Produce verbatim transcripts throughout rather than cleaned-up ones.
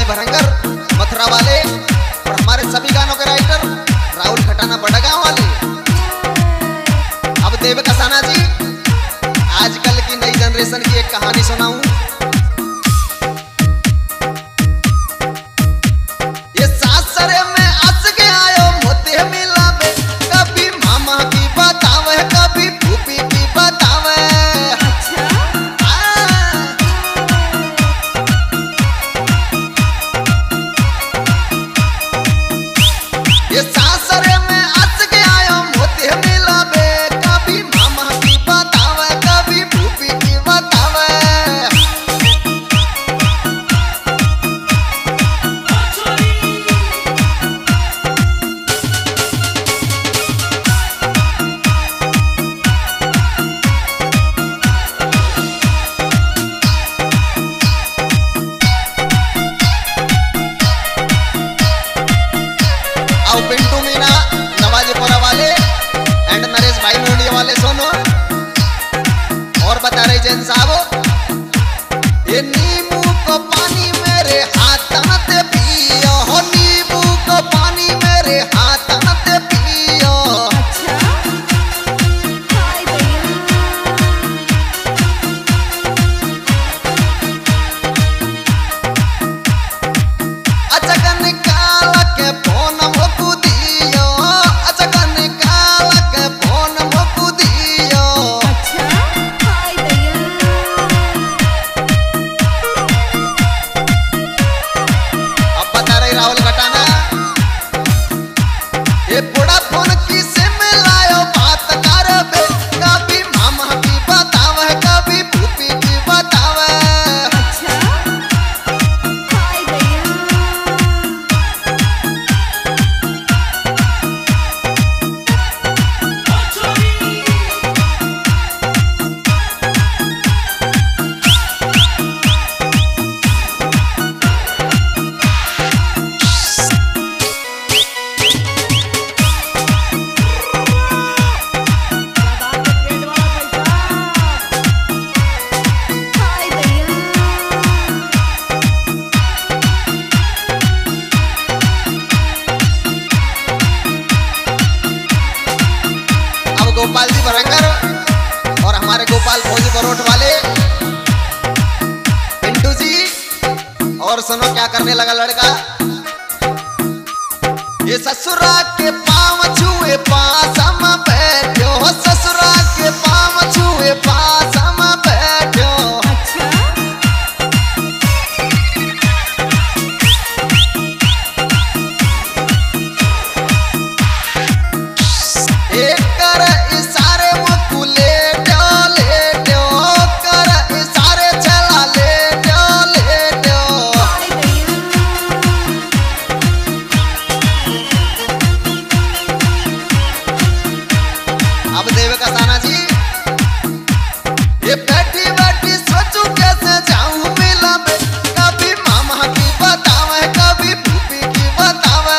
भरंगर मथुरा वाले और हमारे सभी गानों के राइटर राहुल खटाना बड़गांव वाले। अब देव कसाना जी आजकल की नई जनरेशन की एक कहानी सुनाऊं। ये सासरे में हंस के आयो मोते मिलावे, कभी मामा की बतावे कभी फूफी की बतावे। ये सासरे में हंस के आयो मोते मिलावे, कभी मामा की बतावे कभी फूफी की बतावे। आओ पिंटू मीना नवाजीपुरा वाले एंड नरेश भाई नोडिया वाले सुनो और बता रहे जैन साहब। ये नींबू को पानी मेरे हाथ मत पियो, हो नींबू को पानी मेरे हाथ मत पियो। अच्छा निकाल के फोन मोकू दियो, अच्छा निकाल के फोन मोकू दियो। अब बता रही राहुल खटाना, ये बुढ़ा फोन किसे मिलायो बात कर बे, कभी मामा की बतावे कभी फूफी की बतावे। गोपाल जी भरंगर और हमारे गोपाल भोजी बरोट वाले पिंटू जी। और सुनो क्या करने लगा लड़का, ये ससुरा के पाँव छुए पास हम बैठो, ससुरा के पाँव छुए पास हम बैठो। एक कर इशारे मुझको लेटो लेटो, कर इशारे चला लेटो लेटो। अब देव कसाना जी, ये बैठी बैठी सोचूं कैसे जाऊं मिला में, कभी मामा की बतावे कभी फूफी की बतावे।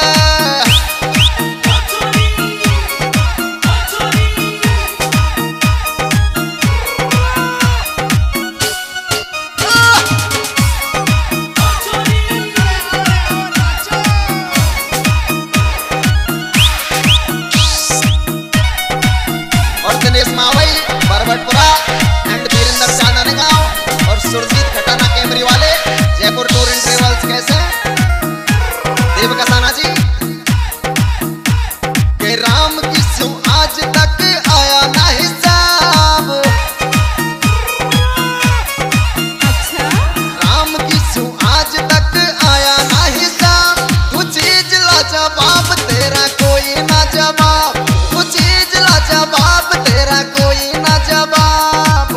और दिनेश मावई बरबटपुरा एंड वीरेंद्र चांदनी गांव और सुरजीत खटाना कैमरी वाले जयपुर टूर एंड ट्रेवल्स कैसे। देव कसाना जी के राम किस्सू आज तक आया ना हिसाब, राम किस्सू आज तक आया ना हिसाब। तू चीज ला जवाब तेरा कोई ना जवाब, तू चीज ला जवाब तेरा कोई ना जवाब।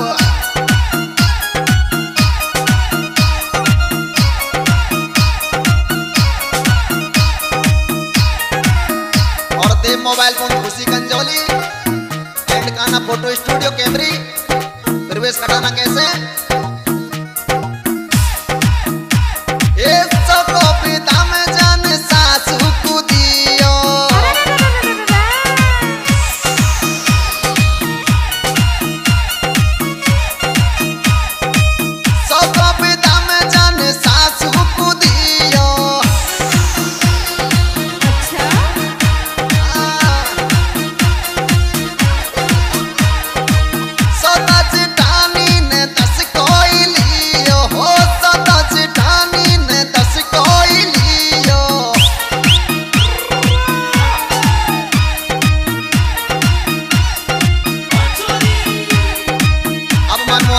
और देव mobile phone Khushi Kanjoli and Kana photo studio Kaimri Pravesh Khatana कैसे। ये सबको पिता में जाने सासू को दियो, सबको पिता में जाने सासू को दियो।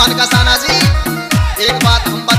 पहलवान का साना जी, एक बात हम